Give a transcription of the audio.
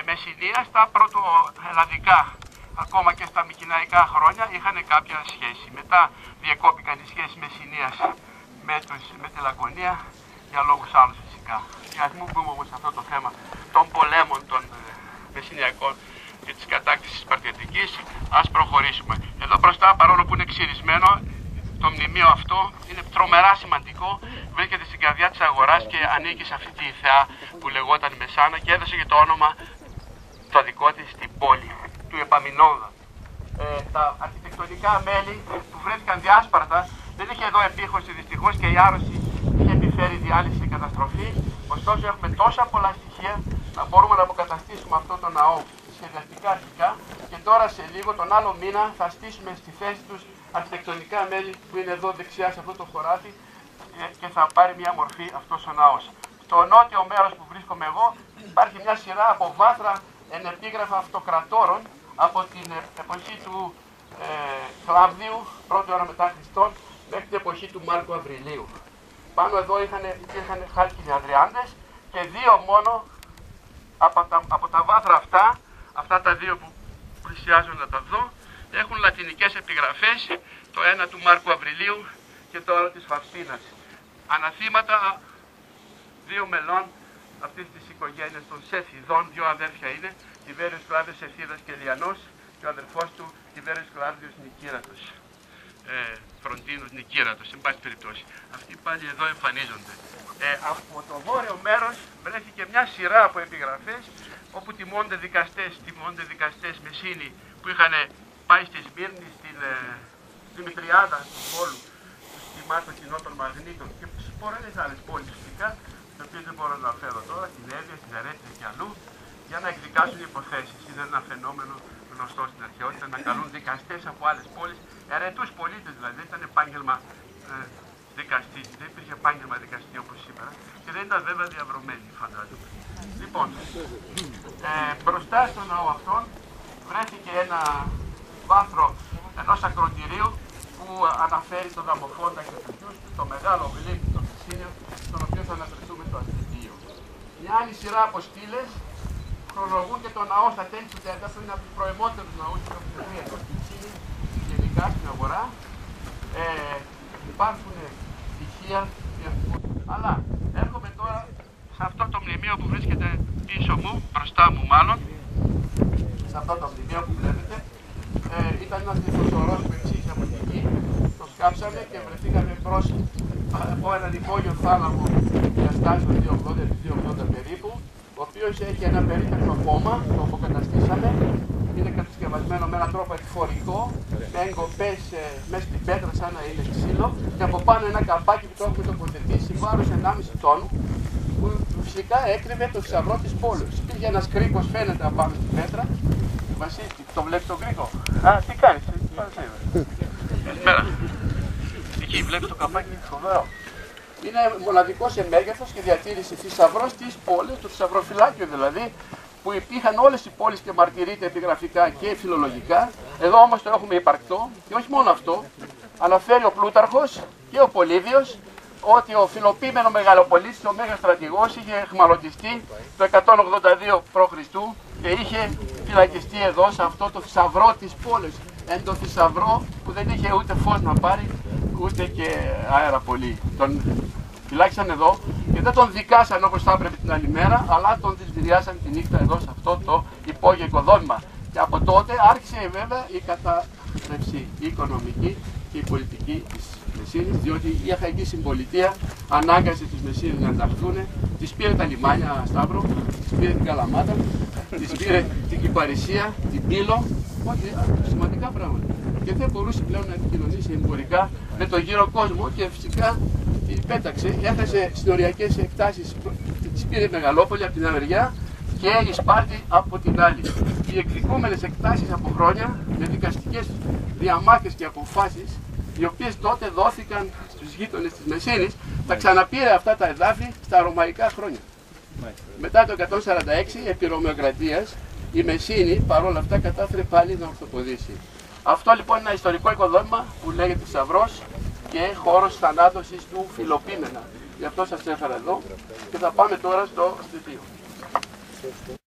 Μεσσηνία στα πρωτοελλαδικά, ακόμα και στα μικηναϊκά χρόνια είχαν κάποια σχέση. Μετά διακόπηκαν οι σχέσεις Μεσσηνίας με τη Λακωνία για λόγους άλλους φυσικά. Για να μην μπούμε όμως σε αυτό το θέμα των πολέμων των Μεσσηνιακών και της κατάκτησης της Σπαρτιατικής, ας προχωρήσουμε. Εδώ μπροστά, παρόλο που είναι ξυρισμένο, το μνημείο αυτό είναι τρομερά σημαντικό, βρίσκεται στην καρδιά της αγοράς και ανήκει σε αυτή τη θεά που λεγόταν Μεσάνα και έδωσε και το όνομα το δικό της στην πόλη, του Επαμινόδα. Τα αρχιτεκτονικά μέλη που βρέθηκαν διάσπαρτα, δεν είχε εδώ επίχωση δυστυχώς και η άρρωση είχε επιφέρει διάλυση και καταστροφή, ωστόσο έχουμε τόσα πολλά στοιχεία να μπορούμε να αποκαταστήσουμε αυτό το ναό σχεδιαστικά αρχικά και τώρα σε λίγο τον άλλο μήνα θα στήσουμε στη θέση τους αρχιτεκτονικά μέλη που είναι εδώ δεξιά σε αυτό το χωράφι και θα πάρει μια μορφή αυτός ο ναός. Στο νότιο μέρος που βρίσκομαι εγώ υπάρχει μια σειρά από βάθρα ενεπίγραφα αυτοκρατόρων από την εποχή του Κλάβδιου, πρώτη ώρα μετά Χριστόν, μέχρι την εποχή του Μάρκου Αβριλίου. Πάνω εδώ υπήρχαν χάλκινοι Αδριάντες και δύο μόνο από τα βάθρα αυτά τα δύο που πλησιάζω να τα δω, έχουν λατινικές επιγραφές, το ένα του Μάρκου Αβριλίου και το άλλο της Φαυστίνας. Αναθήματα δύο μελών αυτής της οικογένειας των Σεφιδών, δύο αδέρφια είναι, Τιβέριος Κλάβδιος Σεφίδας και Λιανός και ο αδερφός του Τιβέριος Κλάβδιος Νικήρατος, Φροντίνος Νικήρατος, εν πάση περιπτώσει. Αυτοί πάλι εδώ εμφανίζονται. Από το βόρειο μέρος βρέθηκε μια σειρά από επιγραφές όπου τιμώνται δικαστές Μεσσίνοι που είχαν πάει στη Σμύρνη, στην Μητριάδα, του Βόλου, τους τιμάτων κοινών των Μαγνήτων και σε πολλές άλλες πόλεις φυσικά, τις οποίες δεν μπορώ να αναφέρω τώρα, στην Εύβοια, στην Αρέτρια και αλλού, για να εκδικάσουν υποθέσεις. Είναι ένα φαινόμενο γνωστό στην αρχαιότητα να καλούν δικαστές από άλλες πόλεις, αιρετούς πολίτες δηλαδή, δεν ήταν επάγγελμα δικαστή, δεν υπήρχε επάγγελμα δικαστή όπως σήμερα και δεν ήταν βέβαια διαβρωμένοι, φαντάζομαι. Λοιπόν, μπροστά στο ναό αυτόν βρέθηκε ένα βάθρο ενός ακροτηρίου που αναφέρει τον Δαμοφόντα και τους γιους του, το μεγάλο γλύπτη, το Φυσίνιο, στον οποίο θα αναφερθούμε το Αστυπείο. Μια άλλη σειρά από στήλες χρονολογούν και το ναό στα τέλη του 4ου, είναι από τους προαιμότερους ναούς της Καπιτολίας του Φυσίνιου, γενικά στην αγορά. Υπάρχουν στοιχεία, αλλά έρχομαι τώρα σε αυτό το μνημείο που βρίσκεται πίσω μου, μπροστά μου μάλλον, σε αυτό το μνημείο που βλέπετε. Ήταν ένας λιθοσορός που εξήγησε από την γη, το σκάψαμε και βρεθήκαμε μπρος από έναν υπόγειο θάλαμο διαστάσεων 280 περίπου, ο οποίος έχει ένα περίπτωχο χώμα, το αποκαταστήσαμε, είναι κατασκευασμένο με έναν τρόπο εκφορικό, με εγκοπές μέσα στην πέτρα σαν να είναι ξύλο και από πάνω ένα καμπάκι που το έχουμε τοποθετήσει βάρος 1,5 τόνου, που φυσικά έκρυβε το θησαυρό της πόλης. Υπήρχε ένας κρίκος φαίνεται απάνω στην πέτρα. Βασίλη, το βλέπει τον κρίκο? Α, τι κάνεις, καλησπέρα. Εκεί βλέπει το καμπάκι, φοβερό. Είναι μοναδικό σε μέγεθος και διατήρηση θησαυρός της πόλης, το θησαυροφυλάκιο δηλαδή, που υπήρχαν όλες οι πόλεις και μαρτυρείται επιγραφικά και φιλολογικά. Εδώ όμως το έχουμε υπαρκτό και όχι μόνο αυτό, αναφέρει ο Πλούταρχος και ο Πολύδιος ότι ο φιλοπίμενο μεγαλοπολίτης, ο Μέγας Στρατηγός, είχε εχμαλωτιστεί το 182 π.Χ. και είχε φυλακιστεί εδώ σε αυτό το θησαυρό της πόλης. Εν το θησαυρό που δεν είχε ούτε φως να πάρει, ούτε και αέρα πολύ. Τον φυλάξαν εδώ και δεν τον δικάσαν όπως θα έπρεπε την άλλη μέρα, αλλά τον δηλητηριάσαν τη νύχτα εδώ σε αυτό το υπόγειο οικοδόμημα. Και από τότε άρχισε βέβαια η κατάρρευση οικονομική και η πολιτική της Μεσσήνης, διότι η Αχαϊκή Συμπολιτεία ανάγκασε τις Μεσσήνες να ενταχθούν, τις πήρε τα λιμάνια Σταύρο, τις πήρε την Καλαμάτα, τις πήρε την Κυπαρισία, την Πύλο, όχι σημαντικά πράγματα. Και δεν μπορούσε πλέον να επικοινωνήσει εμπορικά με τον γύρο κόσμο και φυσικά την πέταξε, έχασε συνοριακές εκτάσεις, τις πήρε η Μεγαλόπολη από την μια μεριά και η Σπάρτη από την άλλη. Οι εκδικούμενες εκτάσεις από χρόνια με δικαστικές διαμάχες και αποφάσεις, οι οποίες τότε δόθηκαν στους γείτονες της Μεσσήνης, τα ξαναπήρε αυτά τα εδάφη στα ρωμαϊκά χρόνια. Μετά το 146, επί Ρωμαιοκρατίας, η Μεσσήνη παρόλα αυτά κατάφερε πάλι να ορθοποδήσει. Αυτό λοιπόν είναι ένα ιστορικό οικοδόμημα που λέγεται Θησαυρός και χώρος θανάτωσης του Φιλοπίμενα. Γι' αυτό σας έφερα εδώ και θα πάμε τώρα στο Αστυπείο.